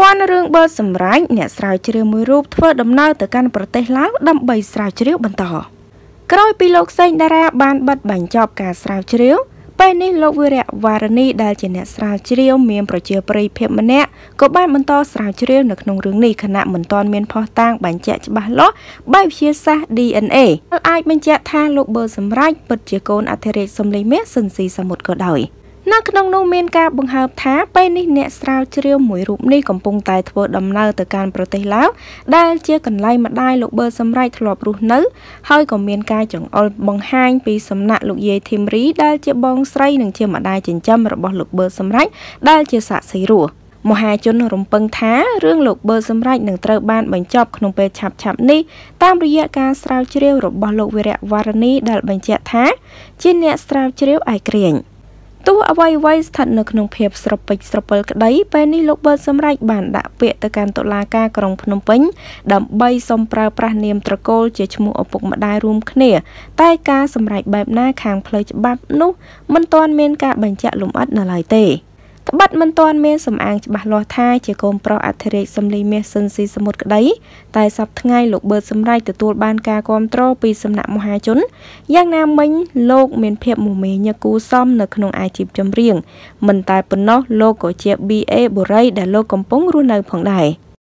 នរឿងបើសម្រាប់អ្នកស្រាវជ្រាវមួយរូបធ្វើដំណើរទៅកាន់ប្រទេសឡាវដើម្បីស្រាវជ្រាវបន្តក្រោយពីលោកសេងតារាបានបិទបញ្ចប់ការស្រាវជ្រាវពេលនេះលោកវីរៈវរនីដែលជាអ្នកស្រាវជ្រាវមានប្រជាប្រិយភាពម្នាក់ក៏បានបន្តស្រាវជ្រាវនៅក្នុងរឿងនេះខណៈមិនទាន់មានភស្តុតាងបញ្ជាក់ច្បាស់លាស់បែបវិទ្យាសាស្ត្រ DNA អាចបញ្ជាក់ថាលោកបើសម្រាប់ពិតជាកូនអធិរាជសំឡេងមាសស៊ិនស៊ីសមុទ្រក៏ដោយនៅក្នុងនោះមានការបង្ហើបថាពេលនេះអ្នកស្រាវជ្រាវមួយរូបនេះកំពុងតែធ្វើដំណើរទៅកាន់ប្រទេសឡាវដែលជាកន្លែងម្ដាយលោកបើសម្រាប់ធ្លាប់រស់នៅហើយក៏មានការចង្អុលបង្ហាញពីសំណាក់លោកយាយធីមរីដែលជាបងស្រីនិងជាម្ដាយចិញ្ចឹមរបស់លោកបើសម្រាប់ដែលជាសាក្សីរស់មហាជនរំពឹងថារឿងលោកបើសម្រាប់នឹងត្រូវបានបញ្ចប់ក្នុងពេលឆាប់ៗនេះតាមរយៈការស្រាវជ្រាវរបស់លោកវីរៈវរនីដែលបញ្ជាក់ថាជាអ្នកស្រាវជ្រាវឯករាជ្យទោះអ្វីៗស្ថិតនៅក្នុងភាពស្រពេចស្រពិលក្តីពេលនេះលោកបើសម្រាប់បានដាក់ពាក្យទៅកាន់តុលាការក្រុងភ្នំពេញដើម្បីសុំប្រើប្រាស់នាមត្រកូលជាឈ្មោះឪពុកម្ដាយរួមគ្នាតែការសម្រេចបែបណាខាងផ្លូវច្បាប់នោះមិនទាន់មានការបញ្ជាក់លម្អិតនៅឡើយទេត្បិតមិនទាន់មានសំអាងច្បាស់លាស់ថាជាកូនប្រុសអធិរាជសំឡេងមាសស៊ិនស៊ីសមុទ្រក្តីតែសប្តាហ៍ថ្ងៃលោកបើសម្រាប់ទទួលបានការគាំទ្រពីសំណាក់មហាជនយ៉ាងណាមិញលោកមានភាពមមាញឹកគួរសមនៅក្នុងអាជីពចម្រៀងមិនតែប៉ុណ្ណោះលោកក៏ជា BA បុរីដែលលោកកំពុងរស់នៅផងដែរ